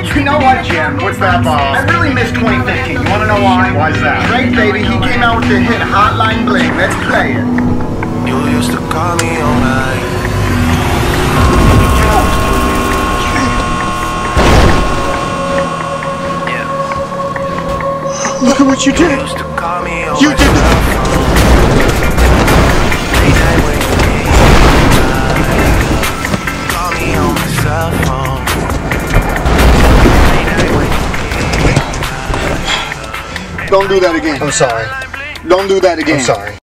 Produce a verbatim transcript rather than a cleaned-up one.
You know what, Jim? What's that, Bob? I really miss twenty fifteen. You wanna know why? Why's that? Drake, baby, he came out with the hit Hotline Bling. Let's play it. You used to call me on my Look at what you did. You used to call me on You my did that. Call me on my cell phone. Don't do that again. I'm sorry. Don't do that again. I'm sorry.